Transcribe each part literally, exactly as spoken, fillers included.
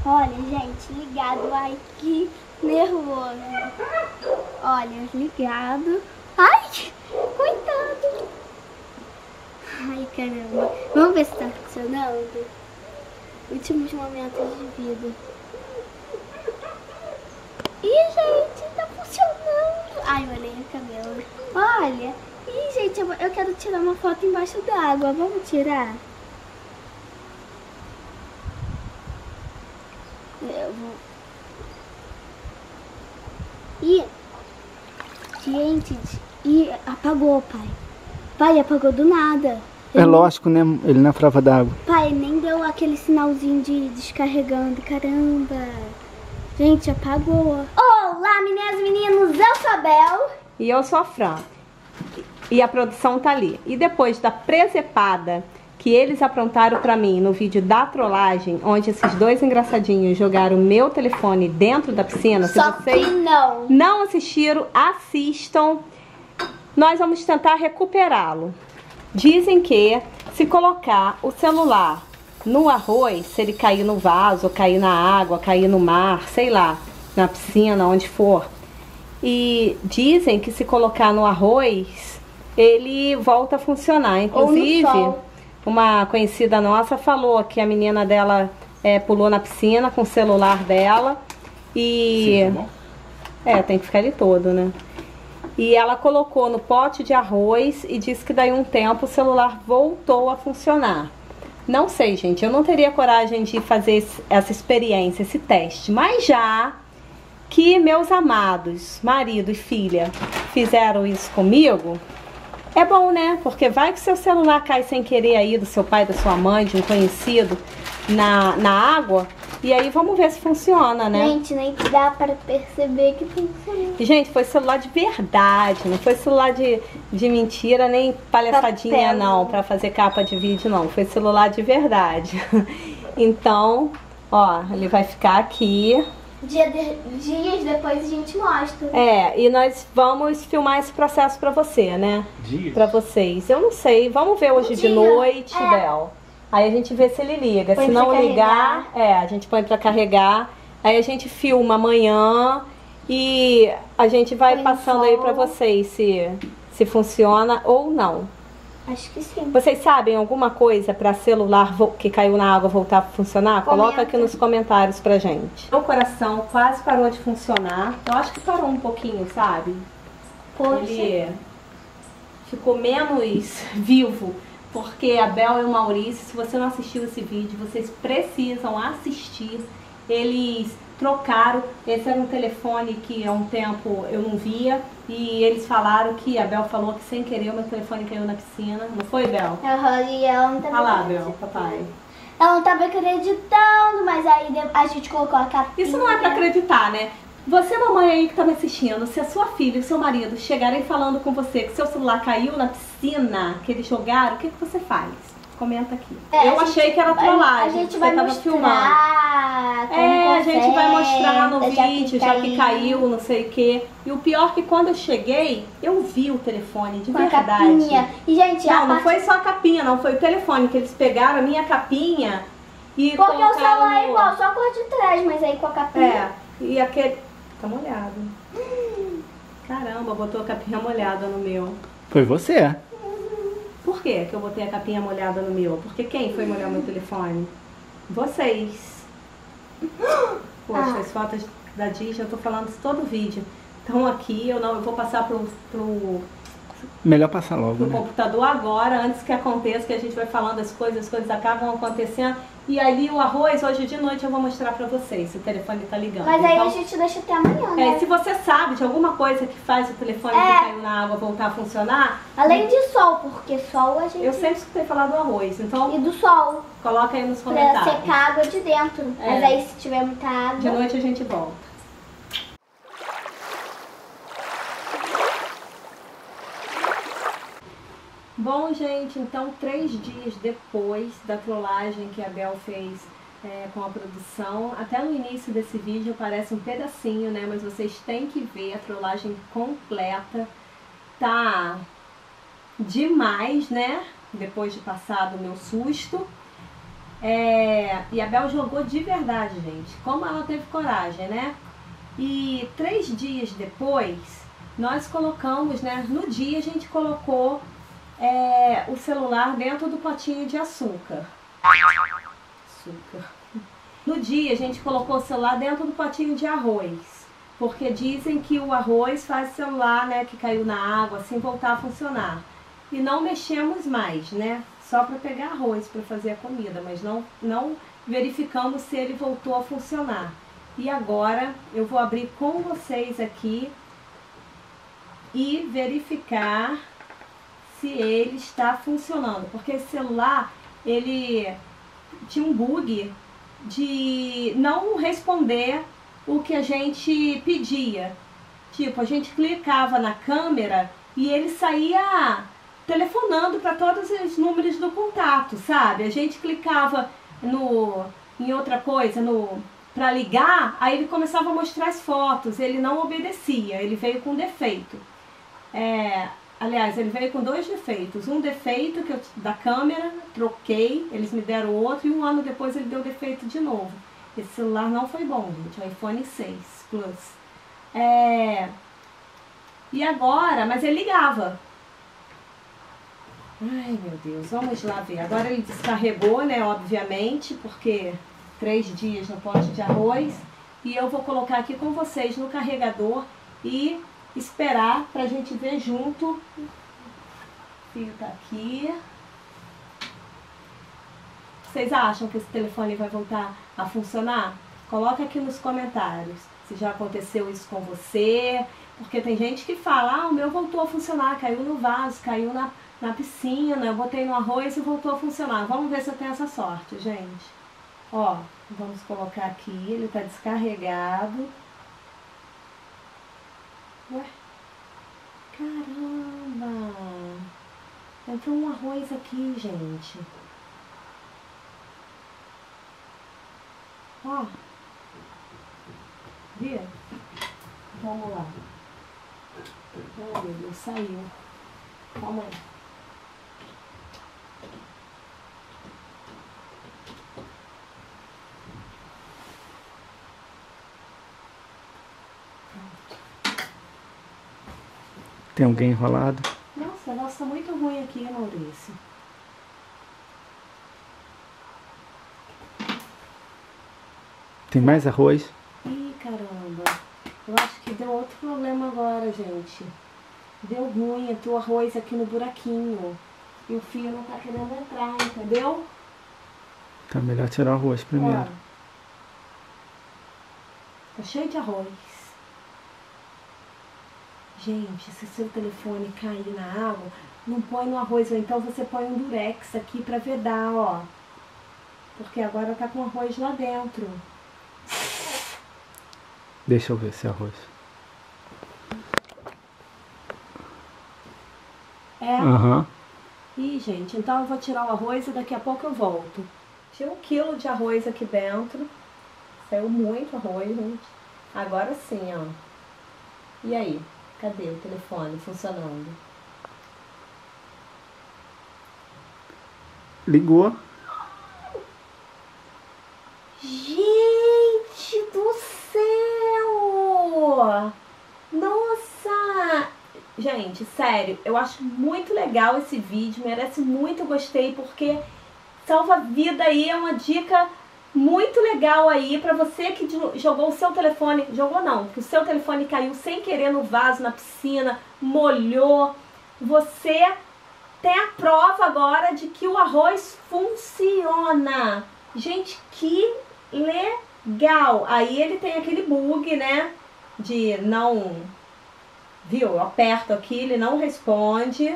Olha, gente, ligado. Ai, que nervoso. Olha, ligado. Ai, coitado. Ai, caramba. Vamos ver se tá funcionando. Últimos momentos de vida. Ih, gente, tá funcionando. Ai, olhei o cabelo. Olha. Ih, gente, eu, eu quero tirar uma foto embaixo d'água. Vamos tirar? Eu vou... Ih, gente, ih, apagou, pai. Pai, apagou do nada. É lógico, né? Ele na prova d'água. Pai, nem deu aquele sinalzinho de descarregando. Caramba. Gente, apagou. Olá, meninas e meninos. Eu sou a Bel. E eu sou a Fran. E a produção tá ali. E depois da presepada que eles aprontaram pra mim no vídeo da trollagem, onde esses dois engraçadinhos jogaram o meu telefone dentro da piscina. Só se vocês que não. não assistiram, assistam. Nós vamos tentar recuperá-lo. Dizem que se colocar o celular no arroz, se ele cair no vaso, cair na água, cair no mar, sei lá, na piscina, onde for. E dizem que se colocar no arroz, ele volta a funcionar. Inclusive, uma conhecida nossa falou que a menina dela é, pulou na piscina com o celular dela e... Sim, tá bom. É, tem que ficar ali todo, né? E ela colocou no pote de arroz e disse que daí um tempo o celular voltou a funcionar. Não sei, gente, eu não teria coragem de fazer esse, essa experiência, esse teste. Mas já que meus amados, marido e filha, fizeram isso comigo, é bom, né? Porque vai que seu celular cai sem querer aí do seu pai, da sua mãe, de um conhecido na, na água. E aí vamos ver se funciona, né? Gente, nem dá para perceber que funciona. Gente, foi celular de verdade, não foi celular de, de mentira, nem palhaçadinha Papel. não, pra fazer capa de vídeo não. Foi celular de verdade. Então, ó, ele vai ficar aqui. Dia de, dias depois a gente mostra. É, e nós vamos filmar esse processo pra você, né? Dias? Pra vocês. Eu não sei, vamos ver hoje um de dia. noite, é. Bel. Aí a gente vê se ele liga. Põe se não ligar, é, a gente põe pra carregar. Aí a gente filma amanhã e a gente vai põe passando aí pra vocês se, se funciona ou não. Acho que sim. Vocês sabem alguma coisa pra celular que caiu na água voltar a funcionar? Comenta. Coloca aqui nos comentários pra gente. Meu coração quase parou de funcionar. Eu acho que parou um pouquinho, sabe? Poxa. Ele ficou menos vivo. Porque a Bel e o Maurício, se você não assistiu esse vídeo, vocês precisam assistir. Eles trocaram, esse era um telefone que há um tempo eu não via. E eles falaram que, a Bel falou que sem querer o meu telefone caiu na piscina. Não foi, Bel? Aham, e ela não tava Olha lá, Bel, papai. Ela não tava acreditando, mas aí a gente colocou a capinha. Isso não é pra acreditar, né? Você, mamãe aí que tá me assistindo, se a sua filha e o seu marido chegarem falando com você que seu celular caiu na piscina que eles jogaram, o que, que você faz? Comenta aqui. É, eu achei gente, que era trollagem. A gente vai mostrar filmando. É, a gente vai mostrar no vídeo, já que caiu, não sei o que. E o pior é que quando eu cheguei, eu vi o telefone, de com verdade. A capinha. E, gente, não, a não parte... foi só a capinha, não. Foi o telefone que eles pegaram, a minha capinha e porque o celular no... é igual, só a cor de trás, mas aí com a capinha. É, e aquele... Tá molhado. Caramba, botou a capinha molhada no meu. Foi você. Por que que eu botei a capinha molhada no meu? Porque quem foi molhar meu telefone? Vocês. Poxa, ah. as fotos da Disney, eu tô falando isso todo vídeo. Estão aqui, eu não, eu vou passar pro... pro Melhor passar logo, pro né? computador agora, antes que aconteça, que a gente vai falando as coisas, as coisas acabam acontecendo. E ali o arroz, hoje de noite eu vou mostrar pra vocês, se o telefone tá ligando. Mas aí então, a gente deixa até amanhã, né? É, se você sabe de alguma coisa que faz o telefone é. que caiu na água voltar a funcionar... Além de sol, porque sol a gente... Eu sempre escutei falar do arroz, então... E do sol. Coloca aí nos comentários. Pra secar a água de dentro. É. Mas aí se tiver muita água... De noite a gente volta. Bom, gente, então três dias depois da trollagem que a Bel fez é, com a produção, até no início desse vídeo parece um pedacinho, né? Mas vocês têm que ver a trollagem completa. Tá demais, né? Depois de passar do meu susto. É, e a Bel jogou de verdade, gente. Como ela teve coragem, né? E três dias depois, nós colocamos, né? No dia a gente colocou é, o celular dentro do potinho de açúcar. Açúcar. No dia a gente colocou o celular dentro do potinho de arroz. Porque dizem que o arroz faz o celular, né, que caiu na água, assim, voltar a funcionar. E não mexemos mais, né? Só para pegar arroz para fazer a comida, mas não, não verificamos se ele voltou a funcionar. E agora eu vou abrir com vocês aqui e verificar se ele está funcionando. Porque esse celular, ele tinha um bug de não responder o que a gente pedia. Tipo, a gente clicava na câmera e ele saía telefonando para todos os números do contato, sabe? A gente clicava no, em outra coisa, no para ligar, aí ele começava a mostrar as fotos, ele não obedecia, ele veio com defeito. É, aliás, ele veio com dois defeitos. Um defeito que eu, da câmera, troquei, eles me deram outro, e um ano depois ele deu defeito de novo. Esse celular não foi bom, gente, o iPhone seis Plus. É, e agora, mas ele ligava. Ai, meu Deus, vamos lá ver. Agora ele descarregou, né, obviamente, porque três dias no pote de arroz. E eu vou colocar aqui com vocês no carregador e esperar pra gente ver junto. O fio tá aqui. Vocês acham que esse telefone vai voltar a funcionar? Coloca aqui nos comentários se já aconteceu isso com você. Porque tem gente que fala, ah, o meu voltou a funcionar, caiu no vaso, caiu na, na piscina, eu botei no arroz e voltou a funcionar. Vamos ver se eu tenho essa sorte, gente. Ó, vamos colocar aqui, ele tá descarregado. Ué? Caramba! Entrou um arroz aqui, gente. Ó. Viu? Vamos lá. Oh, meu Deus, saiu. Calma aí. Tem alguém enrolado? Nossa, nossa, tá muito ruim aqui, Maurício. Tem mais arroz? Ih, caramba. Eu acho que deu outro problema agora, gente. Deu ruim, entrou arroz aqui no buraquinho. E o fio não tá querendo entrar, entendeu? Tá melhor tirar o arroz primeiro. Ó, tá cheio de arroz. Gente, se o seu telefone cair na água, não põe no arroz, ou então você põe um durex aqui pra vedar, ó. Porque agora tá com arroz lá dentro. Deixa eu ver esse arroz. É? Aham. Uhum. Ih, gente, então eu vou tirar o arroz e daqui a pouco eu volto. Tinha um quilo de arroz aqui dentro. Saiu muito arroz, gente. Agora sim, ó. E aí? Cadê o telefone funcionando? Ligou. Gente do céu! Nossa! Gente, sério, eu acho muito legal esse vídeo, merece muito gostei, porque salva vida aí, é uma dica muito legal aí pra você que jogou o seu telefone, jogou não, que o seu telefone caiu sem querer no vaso, na piscina, molhou. Você tem a prova agora de que o arroz funciona. Gente, que legal! Aí ele tem aquele bug, né, de não... Viu? Eu aperto aqui, ele não responde.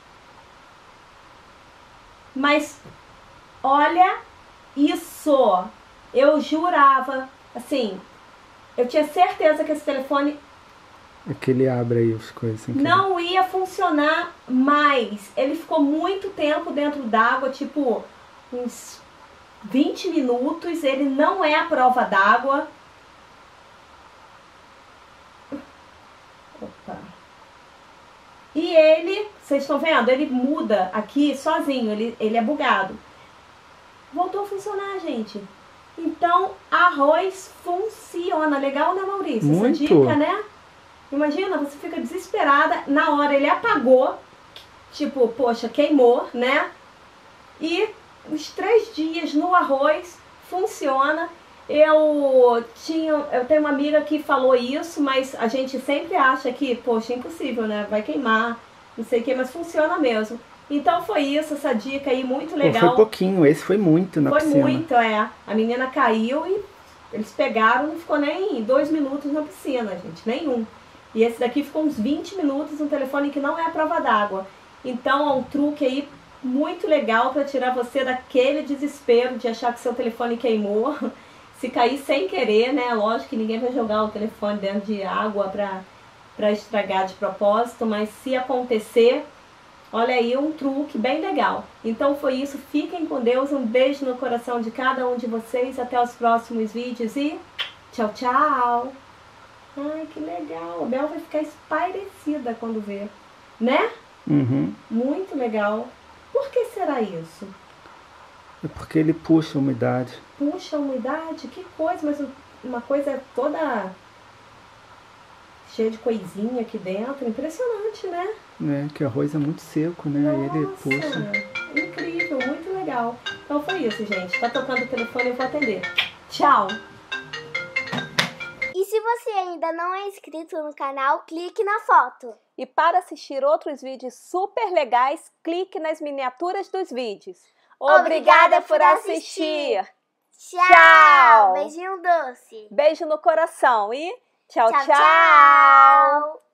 Mas, olha isso! Eu jurava, assim, eu tinha certeza que esse telefone... É que ele abre aí as coisas sem querer. Não ia funcionar mais. Ele ficou muito tempo dentro d'água, tipo, uns vinte minutos. Ele não é a prova d'água. Opa. E ele, vocês estão vendo? Ele muda aqui sozinho, ele, ele é bugado. voltou a funcionar, gente. Então, arroz funciona. Legal, né, Maurício? Muito. Essa dica, né? Imagina, você fica desesperada, na hora ele apagou, tipo, poxa, queimou, né? E os três dias no arroz funciona. Eu tinha, eu tenho uma amiga que falou isso, mas a gente sempre acha que, poxa, é impossível, né? Vai queimar, não sei o que, mas funciona mesmo. Então foi isso, essa dica aí, muito Pô, legal. foi pouquinho, esse foi muito na Foi piscina. muito, é. A menina caiu e eles pegaram, não ficou nem dois minutos na piscina, gente, nenhum. E esse daqui ficou uns vinte minutos no telefone que não é a prova d'água. Então é um truque aí muito legal para tirar você daquele desespero de achar que seu telefone queimou. Se cair sem querer, né? Lógico que ninguém vai jogar o telefone dentro de água para para estragar de propósito, mas se acontecer, olha aí um truque bem legal. Então foi isso, fiquem com Deus, um beijo no coração de cada um de vocês, até os próximos vídeos e tchau, tchau! Ai, que legal, a Bel vai ficar espairecida quando ver, né? Uhum. Muito legal. Por que será isso? É porque ele puxa a umidade. Puxa a umidade? Que coisa, mas uma coisa toda cheia de coisinha aqui dentro, impressionante, né? Né? Que o arroz é muito seco, né? Aí ele Nossa, puxa. incrível, muito legal. Então foi isso, gente. Tá tocando o telefone, eu vou atender. Tchau! E se você ainda não é inscrito no canal, clique na foto. E para assistir outros vídeos super legais, clique nas miniaturas dos vídeos. Obrigada, Obrigada por por assistir. assistir. Tchau! Tchau. Beijinho doce. Beijo no coração e tchau, Tchau, tchau. tchau.